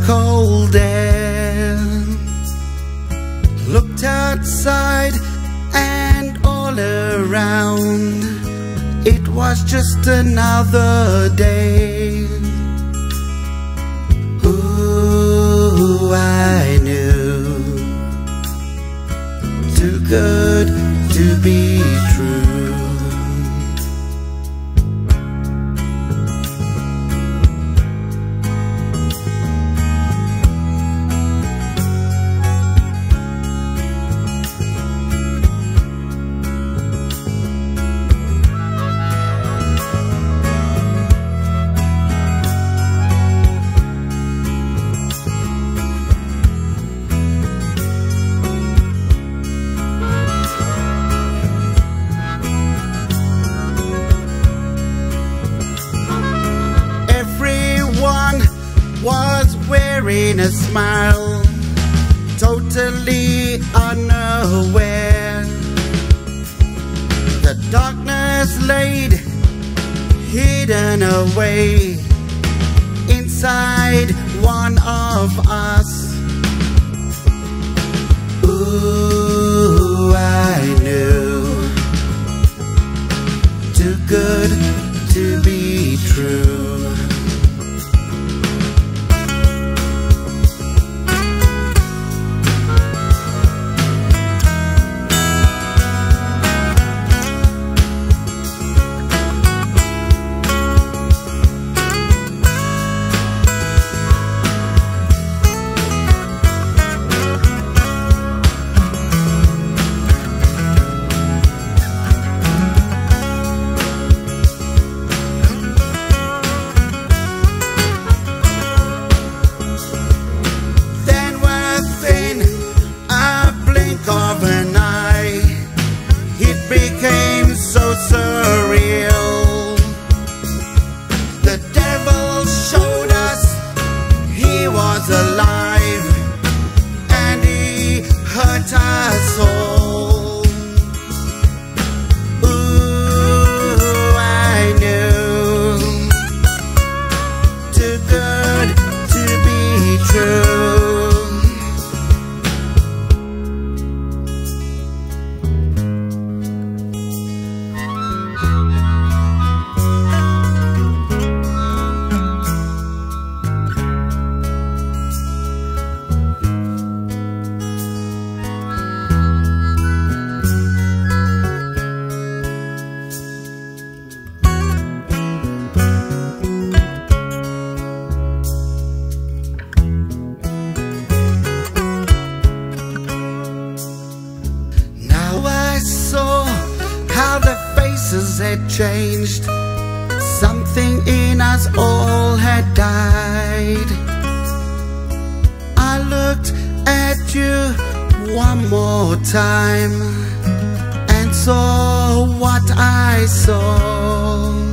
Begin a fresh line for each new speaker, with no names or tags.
cold air. Looked outside and all around, it was just another day. Ooh, I knew, too good to be true. Was wearing a smile, totally unaware. The darkness laid hidden away inside one of us. Ooh, I knew, too good to be true. Of an eye, it became so surreal. The devil showed us he was alive, and he hurt us all. Ooh, I knew, too good to be true. How the faces had changed, something in us all had died. I looked at you one more time and saw what I saw.